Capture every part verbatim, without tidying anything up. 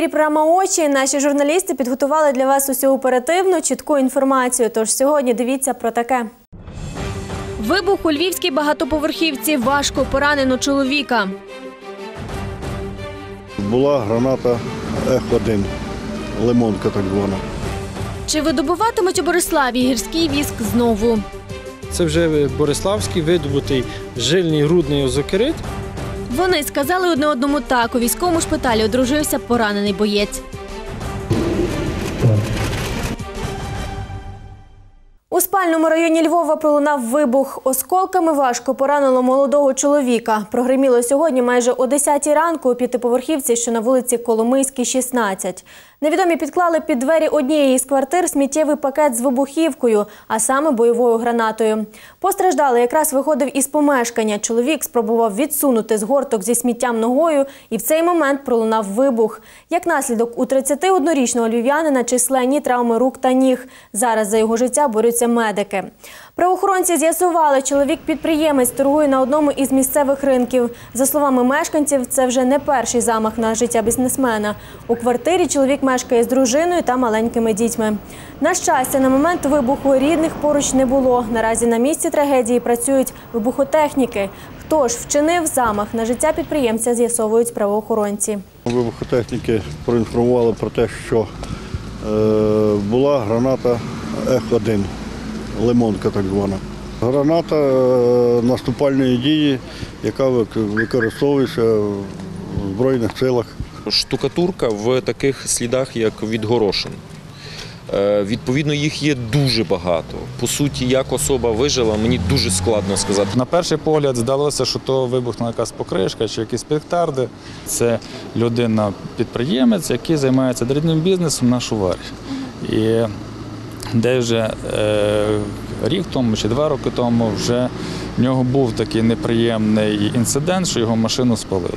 ефірі програма «Очі». Наші журналісти підготували для вас усю оперативну, чітку інформацію. Тож сьогодні дивіться про таке. Вибух у львівській багатоповерхівці. Важко поранено чоловіка. Була граната Ех один, лимонка так звана. Чи видобуватимуть у Бориславі гірський віск знову? Це вже бориславський видобутий жильний рудний озокерит. Вони сказали одне одному так. У військовому шпиталі одружився поранений боєць. У спальному районі Львова пролунав вибух. Осколками важко поранило молодого чоловіка. Прогриміло сьогодні майже о десятій ранку у п'ятиповерхівці, що на вулиці Коломийській, шістнадцять. Невідомі підклали під двері однієї з квартир сміттєвий пакет з вибухівкою, а саме бойовою гранатою. Постраждалий якраз виходив із помешкання. Чоловік спробував відсунути згорток зі сміттям ногою, і в цей момент пролунав вибух. Як наслідок, у тридцятиоднорічного львів'янина численні травми рук та ніг. Зараз за його життя борються медики. Правоохоронці з'ясували, чоловік-підприємець торгує на одному із місцевих ринків. За словами мешканців, це вже не перший замах на життя бізнесмена. У квартирі чоловік мешкає з дружиною та маленькими дітьми. На щастя, на момент вибуху рідних поруч не було. Наразі на місці трагедії працюють вибухотехніки. Хто ж вчинив замах на життя підприємця, з'ясовують правоохоронці. Вибухотехніки проінформували про те, що е, була граната Ех один, лимонка так звана. Граната е, наступальної дії, яка використовується в Збройних силах. Штукатурка в таких слідах, як від горошин. Відповідно, їх є дуже багато. По суті, як особа вижила, мені дуже складно сказати. На перший погляд здалося, що то вибухнула якась покришка чи якісь петарди. Це людина-підприємець, який займається дрібним бізнесом на Шуварі. І де вже е, рік тому чи два роки тому вже в нього був такий неприємний інцидент, що його машину спалили.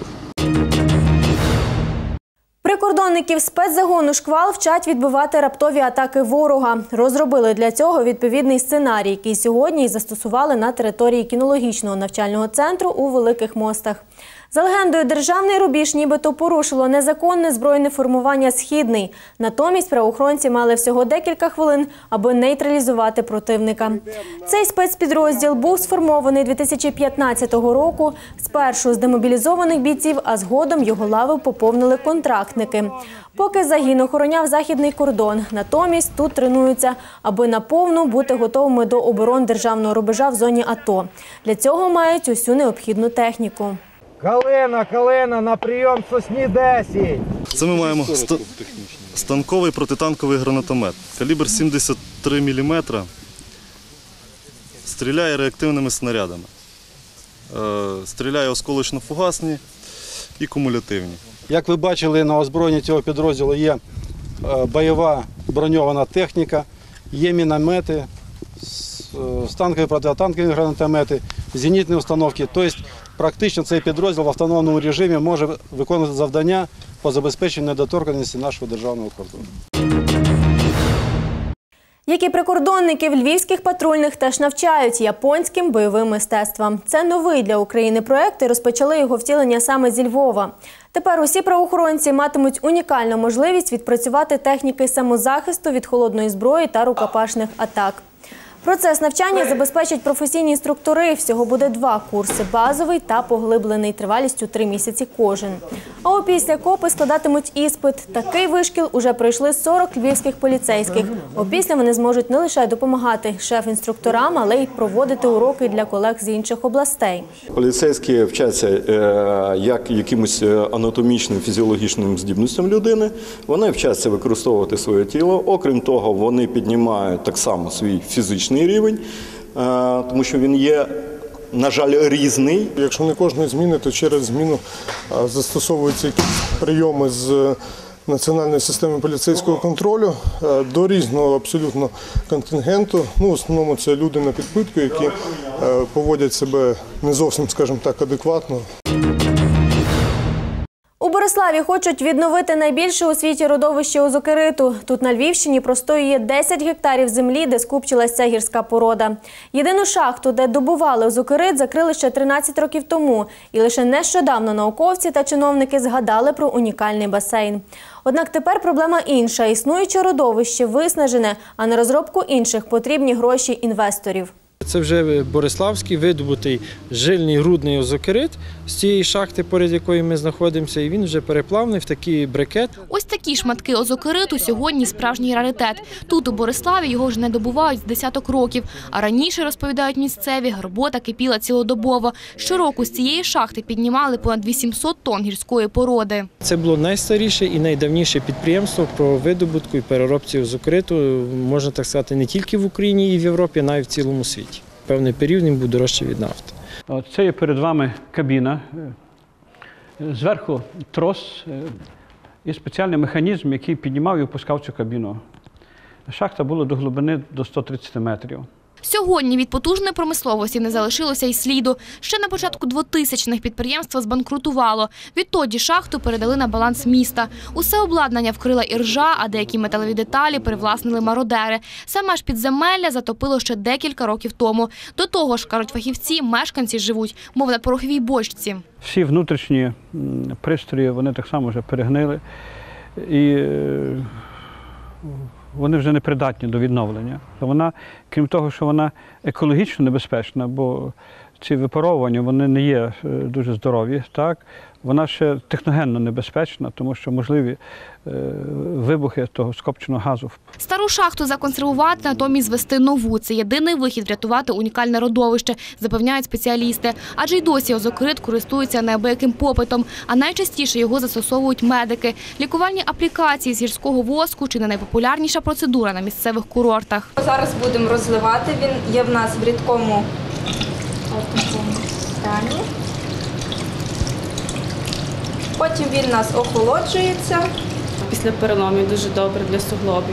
Прикордонників спецзагону «Шквал» вчать відбивати раптові атаки ворога. Розробили для цього відповідний сценарій, який сьогодні і застосували на території кінологічного навчального центру у Великих Мостах. За легендою, державний рубіж нібито порушило незаконне збройне формування «Східний». Натомість правоохоронці мали всього декілька хвилин, аби нейтралізувати противника. Цей спецпідрозділ був сформований дві тисячі п'ятнадцятого року. Спершу з демобілізованих бійців, а згодом його лави поповнили контрактники. Поки загін охороняв західний кордон. Натомість тут тренуються, аби наповну бути готовими до оборон державного рубежа в зоні АТО. Для цього мають усю необхідну техніку. Калина, калина, на прийом Сосні десять. Це ми маємо станковий протитанковий гранатомет. Калібр сімдесят три міліметри. Стріляє реактивними снарядами. Стріляє осколочно-фугасні і кумулятивні. Як ви бачили, на озброєнні цього підрозділу є бойова броньована техніка, є міномети, станкові протитанкові гранатомети, зенітні установки. Тобто практично цей підрозділ в автономному режимі може виконувати завдання по забезпеченню недоторканності нашого державного кордону. Як і прикордонників, львівських патрульних теж навчають японським бойовим мистецтвам. Це новий для України проєкт і розпочали його втілення саме зі Львова. Тепер усі правоохоронці матимуть унікальну можливість відпрацювати техніки самозахисту від холодної зброї та рукопашних атак. Процес навчання забезпечать професійні інструктори. Всього буде два курси – базовий та поглиблений, тривалістю три місяці кожен. А опісля копи складатимуть іспит. Такий вишкіл уже пройшли сорок львівських поліцейських. Опісля вони зможуть не лише допомагати шеф-інструкторам, але й проводити уроки для колег з інших областей. Поліцейські вчаться як якимось анатомічним, фізіологічним здібностям людини. Вони вчаться використовувати своє тіло. Окрім того, вони піднімають так само свій фізичний рівень, тому що він є, на жаль, різний. Якщо не кожної зміни, то через зміну застосовуються якісь прийоми з національної системи поліцейського контролю до різного абсолютно контингенту. Ну, в основному це люди на підпитку, які поводять себе не зовсім, скажімо так, адекватно. У Бориславі Бориславі хочуть відновити найбільше у світі родовище озокериту. Тут на Львівщині простоює десять гектарів землі, де скупчилася гірська порода. Єдину шахту, де добували озокерит, закрили ще тринадцять років тому. І лише нещодавно науковці та чиновники згадали про унікальний басейн. Однак тепер проблема інша. Існуюче родовище виснажене, а на розробку інших потрібні гроші інвесторів. Це вже Бориславський видобутий жильний рудний озокерит з цієї шахти, поряд якої ми знаходимося, і він вже переплавлений в такий брикет. Ось такі шматки озокериту сьогодні справжній раритет. Тут, у Бориславі, його вже не добувають з десяток років. А раніше, розповідають місцеві, робота кипіла цілодобово. Щороку з цієї шахти піднімали понад вісімсот тонн гірської породи. Це було найстаріше і найдавніше підприємство по видобутку і переробці озокериту, можна так сказати, не тільки в Україні і в Європі, а навіть в цілому світі. Певний період він був дорожчий від нафти. Це є перед вами кабіна. Зверху трос і спеціальний механізм, який піднімав і опускав цю кабіну. Шахта була до глибини до ста тридцяти метрів. Сьогодні від потужної промисловості не залишилося й сліду. Ще на початку двотисячних підприємство збанкрутувало. Відтоді шахту передали на баланс міста. Усе обладнання вкрила іржа, а деякі металеві деталі привласнили мародери. Саме ж підземелля затопило ще декілька років тому. До того ж, кажуть фахівці, мешканці живуть, мов на пороховій бочці. Всі внутрішні пристрої, вони так само вже перегнили. І вони вже не придатні до відновлення. Вона, крім того, що вона екологічно небезпечна, бо ці випаровування, вони не є дуже здорові, так? Вона ще техногенно небезпечна, тому що можливі е, вибухи того скопченого газу. Стару шахту законсервувати, натомість звести нову. Це єдиний вихід врятувати унікальне родовище, запевняють спеціалісти. Адже й досі озокерит користується неабияким попитом, а найчастіше його застосовують медики. Лікувальні аплікації з гірського воску – чи не найпопулярніша процедура на місцевих курортах. Зараз будемо розливати, він є в нас в рідкому стані. Потім він у нас охолоджується. Після переломів дуже добре для суглобів.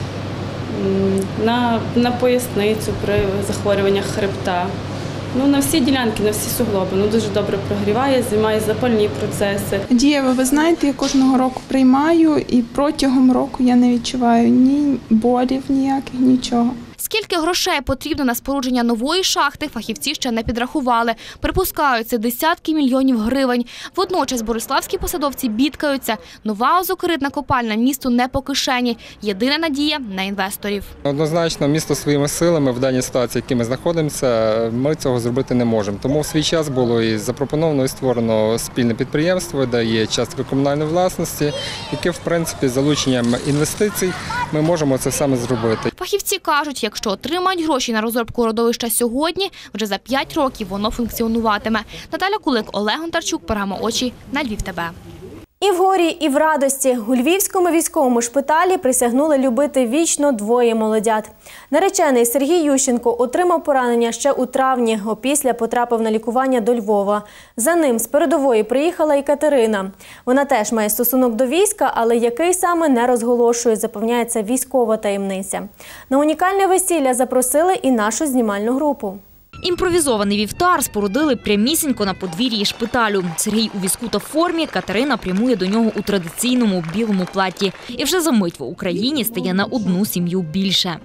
На, на поясницю при захворюваннях хребта. Ну, на всі ділянки, на всі суглоби. Ну, дуже добре прогріває, знімає запальні процеси. Дієво, ви знаєте, я кожного року приймаю і протягом року я не відчуваю ні болів ніяких, нічого. Скільки грошей потрібно на спорудження нової шахти, фахівці ще не підрахували. Припускають, це десятки мільйонів гривень. Водночас бориславські посадовці бідкаються. Нова озокеритна копальня місту не по кишені. Єдина надія на інвесторів. Однозначно, місто своїми силами в даній ситуації, в якій ми знаходимося, ми цього зробити не можемо. Тому в свій час було і запропоновано, і створено спільне підприємство, де є частка комунальної власності, яке, в принципі, з залученням інвестицій ми можемо це саме зробити. Фахівці кажуть, якщо отримають гроші на розробку родовища сьогодні, вже за п'ять років воно функціонуватиме. Наталя Кулик, Олег Гонтарчук, програма «Очі» на Львів ТВ. І в горі, і в радості. У Львівському військовому шпиталі присягнули любити вічно двоє молодят. Наречений Сергій Ющенко отримав поранення ще у травні, опісля потрапив на лікування до Львова. За ним з передової приїхала і Катерина. Вона теж має стосунок до війська, але який саме не розголошує, запевняється військова таємниця. На унікальне весілля запросили і нашу знімальну групу. Імпровізований вівтар спорудили прямісінько на подвір'ї шпиталю. Сергій у візку та формі, Катерина прямує до нього у традиційному білому платі. І вже за мить в Україні стає на одну сім'ю більше.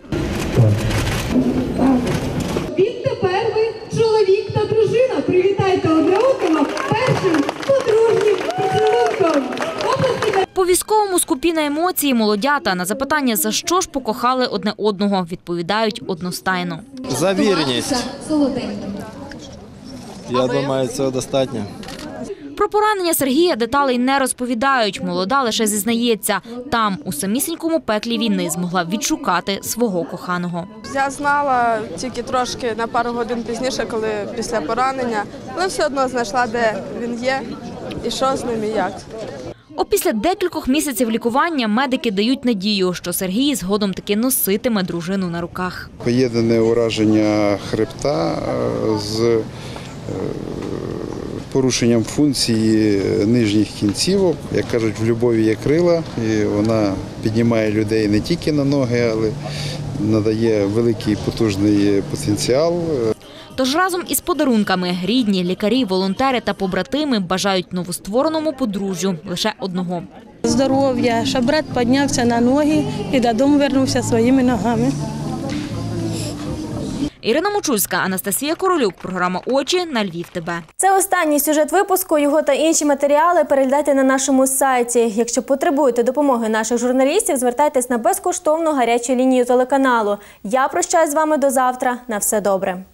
Відтепер ви чоловік та дружина. Привітайте одне одного першим подружнім поцілунком. По військовому скупі на емоції молодята. На запитання, за що ж покохали одне одного, відповідають одностайно. За вірність. Я думаю, цього достатньо. Про поранення Сергія деталей не розповідають. Молода лише зізнається, там, у самісінькому пеклі війни, змогла відшукати свого коханого. Я знала тільки трошки на пару годин пізніше, коли після поранення, але все одно знайшла, де він є і що з ним і як. Опісля декількох місяців лікування медики дають надію, що Сергій згодом таки носитиме дружину на руках. Поєднане ураження хребта з порушенням функції нижніх кінцівок. Як кажуть, в любові є крила, і вона піднімає людей не тільки на ноги, але надає великий потужний потенціал. Тож разом із подарунками рідні, лікарі, волонтери та побратими бажають новоствореному подружжю лише одного. Здоров'я, щоб брат піднявся на ноги і додому повернувся своїми ногами. Ірина Мочульська, Анастасія Королюк. Програма «Очі» на Львів ТВ. Це останній сюжет випуску. Його та інші матеріали переглядайте на нашому сайті. Якщо потребуєте допомоги наших журналістів, звертайтесь на безкоштовну гарячу лінію телеканалу. Я прощаюсь з вами до завтра. На все добре.